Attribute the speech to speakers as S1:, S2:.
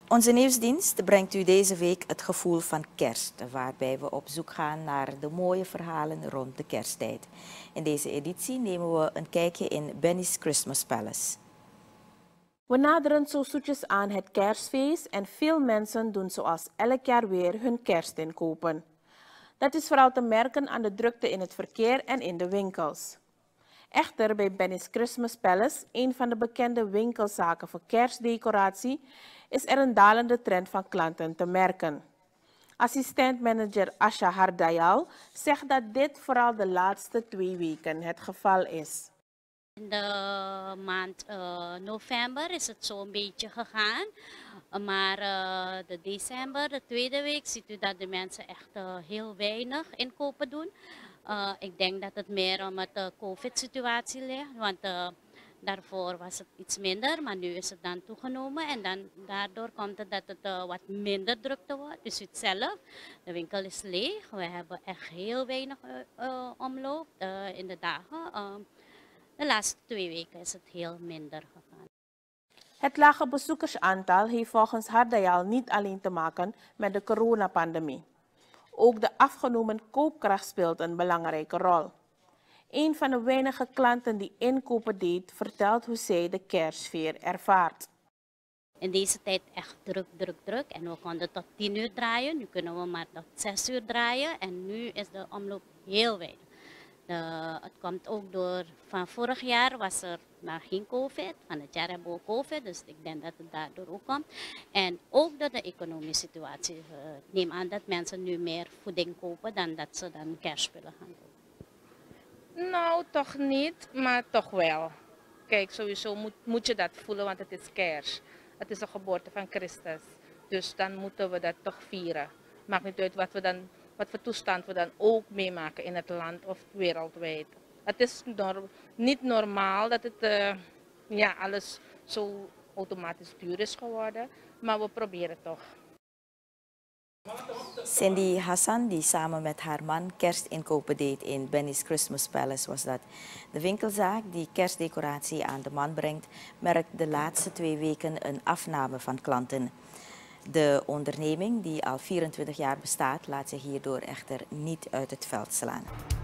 S1: Onze nieuwsdienst brengt u deze week het gevoel van kerst, waarbij we op zoek gaan naar de mooie verhalen rond de kersttijd. In deze editie nemen we een kijkje in Benny's Christmas Palace.
S2: We naderen zo zoetjes aan het kerstfeest en veel mensen doen zoals elk jaar weer hun kerst inkopen. Dat is vooral te merken aan de drukte in het verkeer en in de winkels. Echter, bij Benny's Christmas Palace, een van de bekende winkelzaken voor kerstdecoratie, is er een dalende trend van klanten te merken. Assistent-manager Asha Hardayal zegt dat dit vooral de laatste 2 weken het geval is.
S3: In de maand november is het zo een beetje gegaan. Maar de december, de tweede week, ziet u dat de mensen echt heel weinig inkopen doen. Ik denk dat het meer om de COVID-situatie ligt. Want daarvoor was het iets minder, maar nu is het dan toegenomen. En daardoor komt het dat het wat minder drukte wordt. Dus u het zelf, de winkel is leeg. We hebben echt heel weinig omloop in de dagen. De laatste 2 weken is het heel minder gegaan.
S2: Het lage bezoekersaantal heeft volgens Hardayal niet alleen te maken met de coronapandemie. Ook de afgenomen koopkracht speelt een belangrijke rol. Een van de weinige klanten die inkopen deed, vertelt hoe zij de kerstsfeer ervaart.
S3: In deze tijd echt druk. En we konden tot 10 uur draaien. Nu kunnen we maar tot 6 uur draaien. En nu is de omloop heel weinig. Het komt ook door, van vorig jaar was er geen COVID. Van het jaar hebben we COVID, dus ik denk dat het daardoor ook komt. En ook door de economische situatie. Ik neem aan dat mensen nu meer voeding kopen dan dat ze dan kerstspullen gaan kopen.
S4: Nou, toch niet, maar toch wel. Kijk, sowieso moet je dat voelen, want het is kerst. Het is de geboorte van Christus. Dus dan moeten we dat toch vieren. Maakt niet uit wat voor toestand we dan ook meemaken in het land of wereldwijd. Het is niet normaal dat het alles zo automatisch duur is geworden, maar we proberen toch.
S1: Cindy Hassan, die samen met haar man kerstinkopen deed in Benny's Christmas Palace, was dat. De winkelzaak die kerstdecoratie aan de man brengt, merkt de laatste 2 weken een afname van klanten. De onderneming, die al 24 jaar bestaat, laat zich hierdoor echter niet uit het veld slaan.